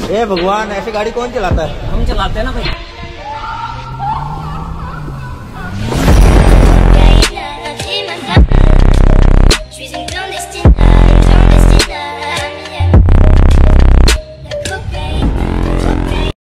ए भगवान, ऐसी गाड़ी कौन चलाता है? हम चलाते हैं ना भाई।